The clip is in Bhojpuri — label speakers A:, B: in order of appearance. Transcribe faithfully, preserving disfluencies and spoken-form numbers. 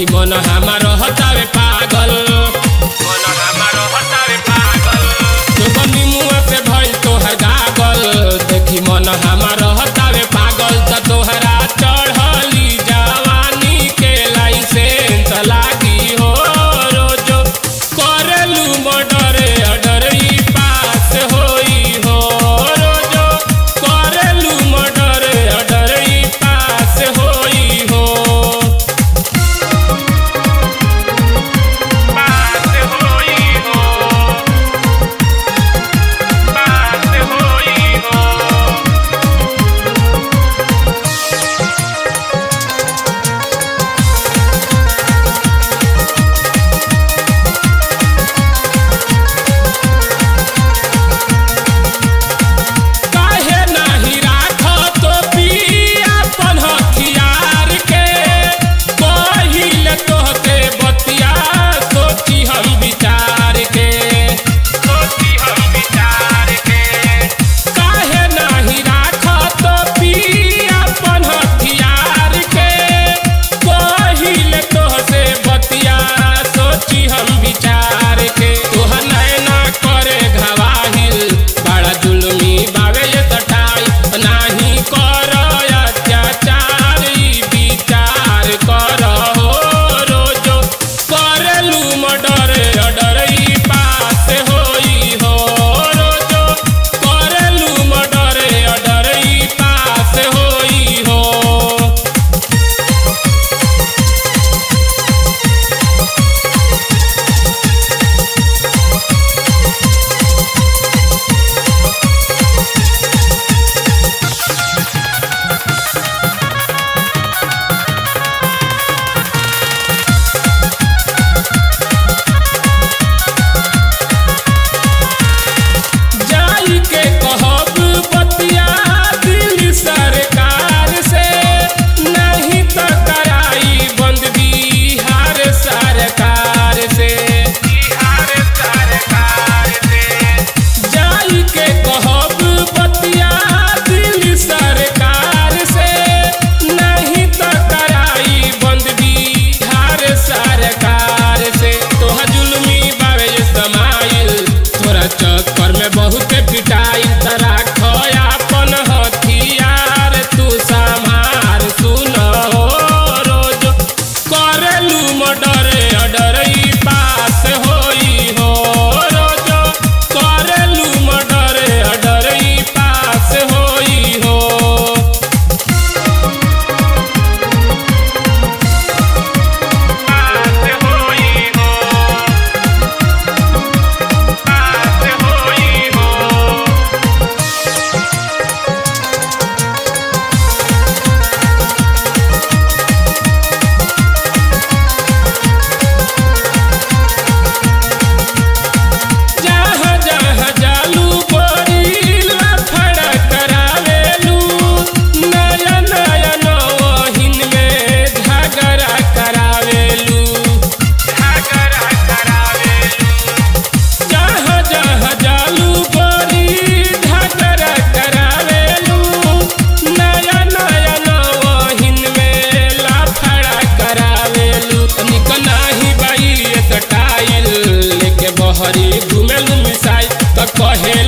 A: देखी मन हमार हतावे पागल, मन हमार हतावे पागल। तो बनी मुँह से भइल तोहर गागल, देखी मन हमार हतावे पागल। त तोहरा चढ़ली जवानी के लाइसेंस लागी हो, रोजो करेलू मर्डर अडर ई पास होई हो, रोजो करेलू मर्डर अडर ई पास होई हो। चक्कर में बहुत पिटाई तरा अपन हथियार तू संभार। सुन हो रोज करेलू मर्डर अडर ई पास होई हो, रोज करेलू मर्डर अडर ई पास होई हो। बहरी घुमेलू मिसाई त कहे